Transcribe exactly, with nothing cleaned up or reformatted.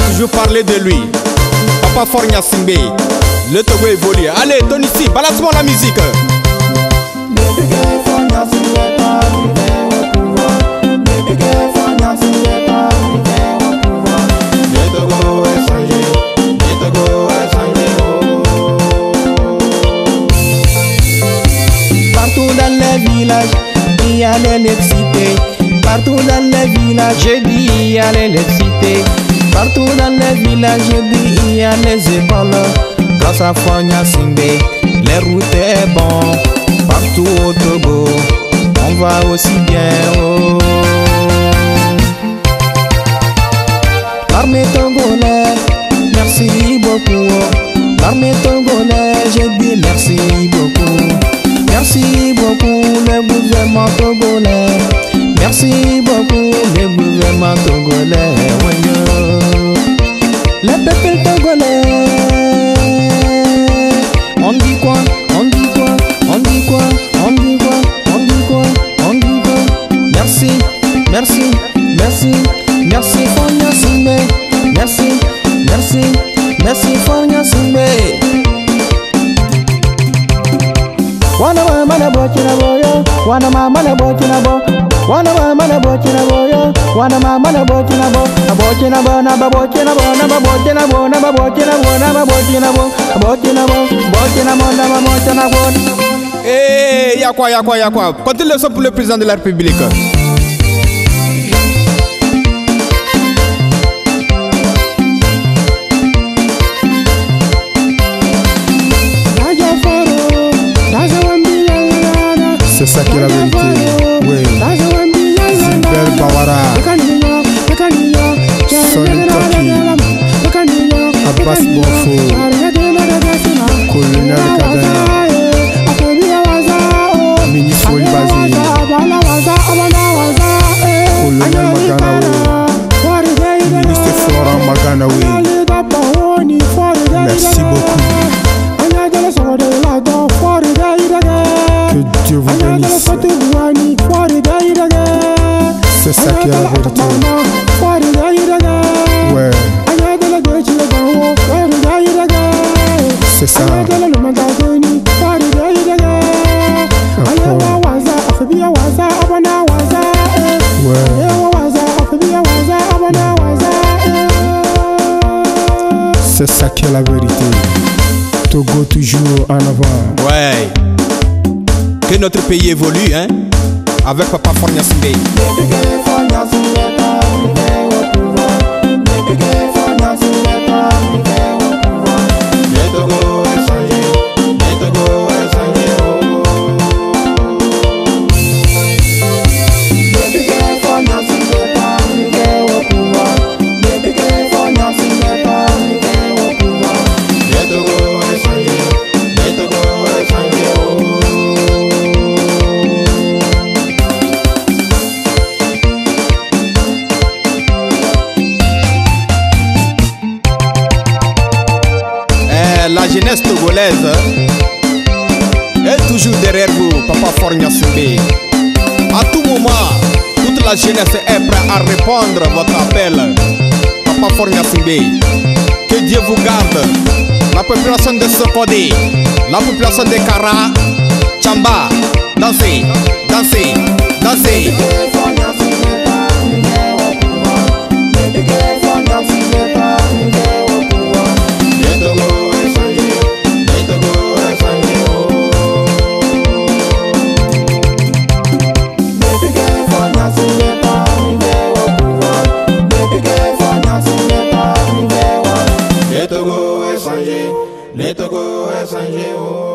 toujours parler de lui. Papa Faure Gnassingbé, le Togo évolue. Allez, Tony ici, balance-moi la musique. Partout dans les villages, il y a l'électricité. Partout dans les villages, je dis il y a l'électricité. Partout dans les villages, je dis il y a les écoles. Grâce à Faure Gnassingbé, les routes est bon. Partout au Togo, on va aussi bien. Oh. L'armée togolaise, merci beaucoup. L'armée togolaise, je dis merci beaucoup. Merci beaucoup le gouvernement togolais. Merci beaucoup le gouvernement togolais. Le peuple togolais. On dit quoi? On dit quoi? On dit quoi? On dit quoi? On dit quoi? On dit quoi? Merci, merci, merci, merci Faure Gnassingbé. Merci, merci, merci Faure Gnassingbé. Wana ma mana bochina boyo, wana ma mana bochina bo, wana ma mana bochina boyo, wana ma mana bochina bo, abochina bo na ba bochina bo na ba bochina bo na ba bochina bo na ba bochina bo, abochina bo, bochina bo na ba bochina bo. Eh, y'a quoi, y'a quoi, y'a quoi? Continue le son pour le président de la République. C'est ça qui est la vérité. Oui. Gilbert Bawara, Sonny Toki, Abbas Bonfo, Colonel Kadana, Ministre Olibazi, Colonel Maganawe, Ministre Florent Maganawe. Merci beaucoup. Que Dieu vous bénisse. C'est ça qui est la vérité. Ouais. C'est ça. C'est ça qui est la vérité. Togo toujours en avant. Ouais. Que notre pays évolue, hein, avec Papa Faure Gnassingbé. La jeunesse togolaise est toujours derrière vous, Papa Faure Gnassingbé. À tout moment, toute la jeunesse est prête à répondre à votre appel, Papa Faure Gnassingbé. Que Dieu vous garde. La population de Sokodé, la population de Kara, Tchamba, dansez, dansez, dansez. Le Togo est changé, le Togo est changé, oh.